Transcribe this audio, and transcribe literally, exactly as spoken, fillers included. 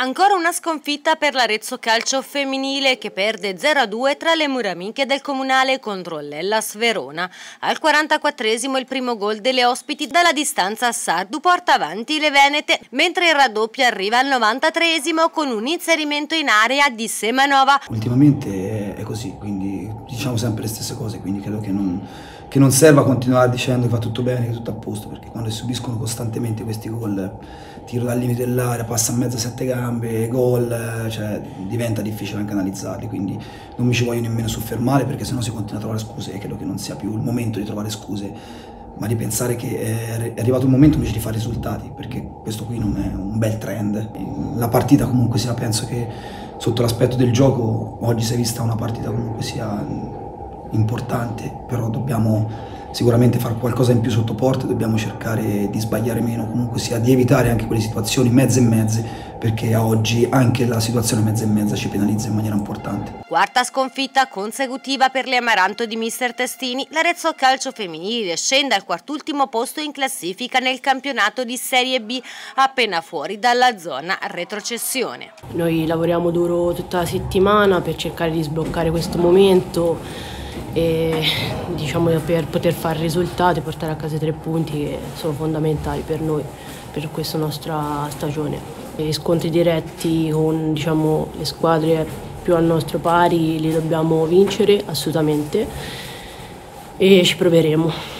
Ancora una sconfitta per l'Arezzo Calcio femminile che perde zero a due tra le muramiche del Comunale contro l'Hellas Verona. Al quarantaquattresimo il primo gol delle ospiti dalla distanza Sardu porta avanti le venete, mentre il raddoppio arriva al novantatreesimo con un inserimento in area di Semanova. Ultimamente è così, quindi diciamo sempre le stesse cose, quindi credo che non, che non serva continuare dicendo che va tutto bene, che è tutto a posto, perché quando subiscono costantemente questi gol, tiro dal limite dell'area, passa a mezzo a sette gambe, gol, cioè diventa difficile anche analizzarli, quindi non mi ci voglio nemmeno soffermare perché sennò si continua a trovare scuse e credo che non sia più il momento di trovare scuse, ma di pensare che è arrivato il momento invece di fare risultati, perché questo qui non è un bel trend. La partita comunque sia, penso che sotto l'aspetto del gioco oggi si è vista una partita comunque sia importante, però dobbiamo sicuramente fare qualcosa in più sotto porta, dobbiamo cercare di sbagliare meno, comunque sia di evitare anche quelle situazioni mezze e mezze, perché a oggi anche la situazione mezza e mezza ci penalizza in maniera importante. Quarta sconfitta consecutiva per le Amaranto di mister Testini, l'Arezzo Calcio femminile scende al quartultimo posto in classifica nel campionato di Serie B, appena fuori dalla zona retrocessione. Noi lavoriamo duro tutta la settimana per cercare di sbloccare questo momento e diciamo per poter fare risultati e portare a casa i tre punti che sono fondamentali per noi, per questa nostra stagione. Gli scontri diretti con diciamo, le squadre più al nostro pari li dobbiamo vincere assolutamente e ci proveremo.